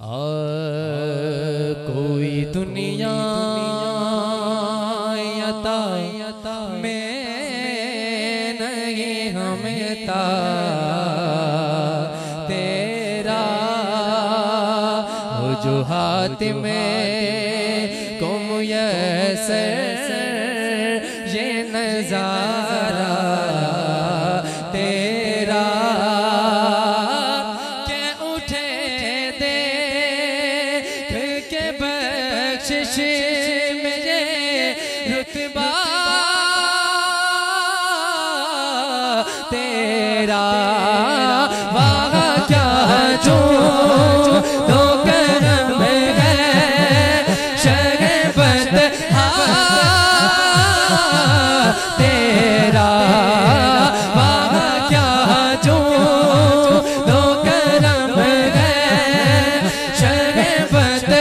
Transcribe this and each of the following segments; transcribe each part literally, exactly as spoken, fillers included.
आ कोई दुनिया यता में नहीं हमें ता तेरा हो जो हाथ में कुम यसर ये नजारा तेरा के उठे देख के बख्शिश मेरे रुतबा तेरा वाह क्या जो तो करम है शरबत तेरा वाह क्या जो तो करम है शरबत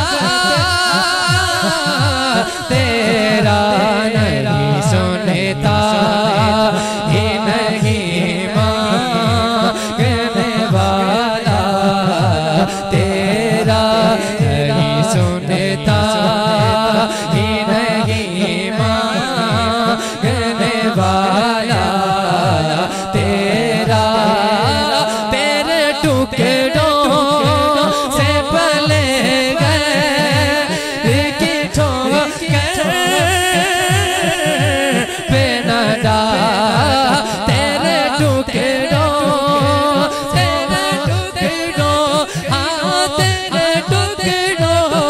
तेरा नहीं सुनता ही नहीं मांगने वाला तेरा नहीं सुनता ही नहीं मांगने वाला तेरा तेरे टुकड़ों से पले गए कि ठोकर पे न डाल तेरे टुकड़ों तेरे टुकड़ों हाँ तेरे टुकड़ों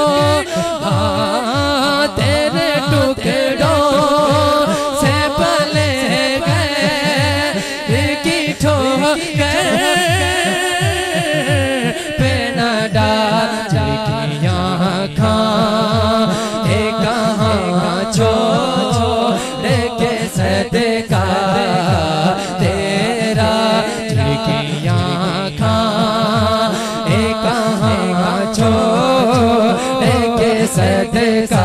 हाँ तेरे टुकड़ों से पले गए कि ठोकर पे न डाल यहाँ खां एक कहाँ छोड़ के सदका तेरा यहाँ खां एक कहाँ छोड़ के सदका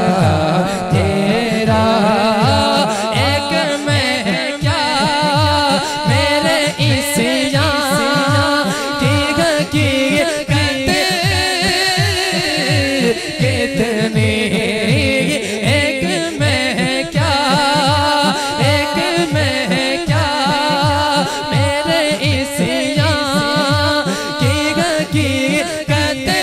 तेरा एक मैं क्या मेरे इस यहाँ की की करते कितनी एक मैं क्या एक मैं क्या मेरे इस यहाँ की की करते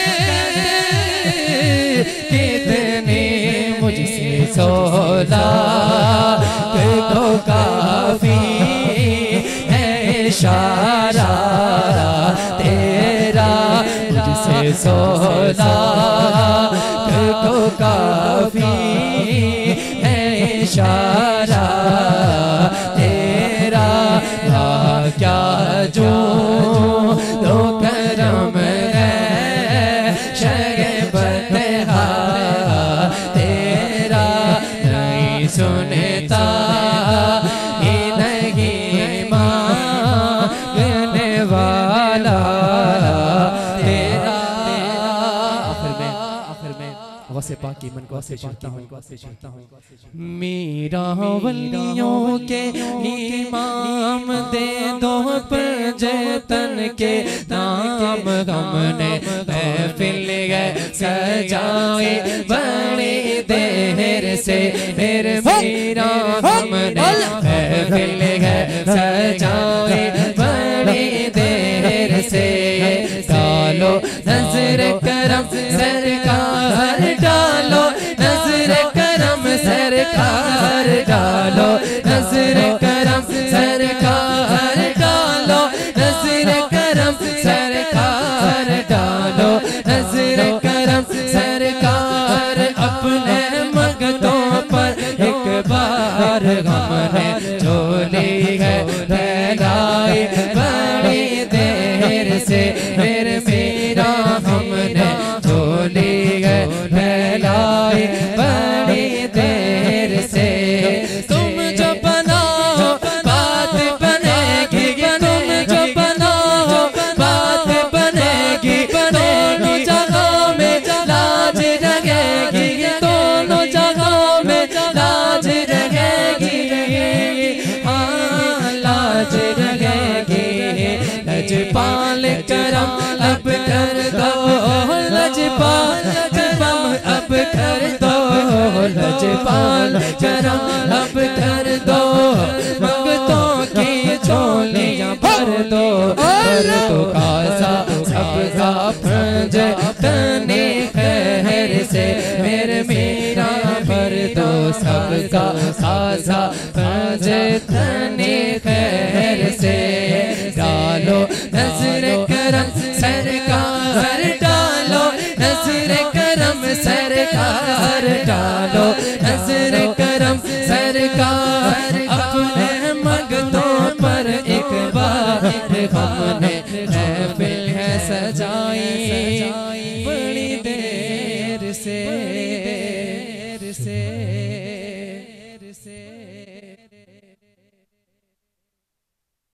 कितनी मुझसे सोला को काफी है इशारा तेरा मुझसे सोला को काफी है इशारा तेरा वाह क्या जो तो करम है शरबत तेरा नहीं सुनता ही नहीं मांगने वाला तेरा आखिर में आखिर में गौसे पाक की मन को से चाहता हूँ को से चाहता हूँ मेरा वलियों के इमाम दे दो पर जतन के नाम हमने महफिल गए सजाए बड़ी देर से फिर मेरा हमने महफिल गए सजाए बड़ी देर से डालो नजर करम सरकार डालो नजर करम सरकार डालो नजर करम सरकार डालो नजर करम सरकार डालो नजर करम सरकार अपने मगतों पर एक बार हमने झोली है फैलाई बड़ी देर से फिर मेरा हमने झोली है फैलाई बड़ी देर से तुम जो बनाओ बात बनेगी तुम जो बनाओ बात बनेगी दोनों जगहों में लाज रहेगी दोनों जगहों में लाज रहेगी हाँ लाज रहेगी लजपाल करम अब कर दो इकबाल करम अब कर दो, भक्तों की झोलियां भर दो, भर दो खासा सबका फंज तने खैर से, मेरे मीरा भर दो सबका खासा फंज तने खैर से। डालो नजर करम सरकार, डालो नजर करम सरकार, डालो नजर करम सरकार, अपने मगतों पर एक बार हमने महफिल है सजाई।